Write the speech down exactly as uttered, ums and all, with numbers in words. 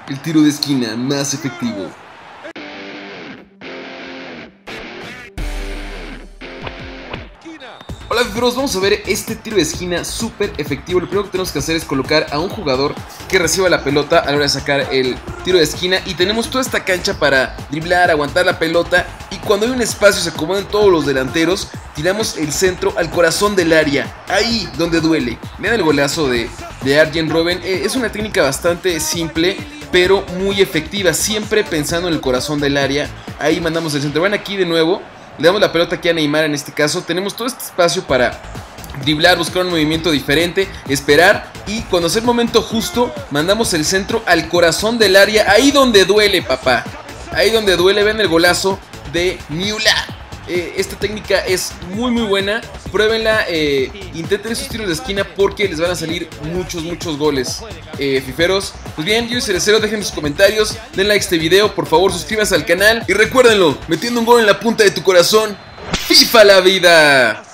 el tiro de esquina más efectivo. Hola fiferos, vamos a ver este tiro de esquina súper efectivo. Lo primero que tenemos que hacer es colocar a un jugador que reciba la pelota a la hora de sacar el tiro de esquina. Y tenemos toda esta cancha para driblar, aguantar la pelota. Y cuando hay un espacio se acomodan todos los delanteros. Tiramos el centro al corazón del área, ahí donde duele. Vean el golazo de, de Arjen Robben. eh, Es una técnica bastante simple, pero muy efectiva, siempre pensando en el corazón del área. Ahí mandamos el centro. Van aquí de nuevo. Le damos la pelota aquí a Neymar en este caso. Tenemos todo este espacio para driblar, buscar un movimiento diferente, esperar. Y cuando sea el momento justo, mandamos el centro al corazón del área. Ahí donde duele, papá. Ahí donde duele. Ven el golazo de Müller. Eh, esta técnica es muy muy buena. Pruébenla, eh, intenten esos tiros de esquina porque les van a salir muchos muchos goles, eh, fiferos. Pues bien, yo soy Cerecero, dejen sus comentarios, den like a este video, por favor suscríbanse al canal. Y recuérdenlo, metiendo un gol en la punta de tu corazón, FIFA la vida.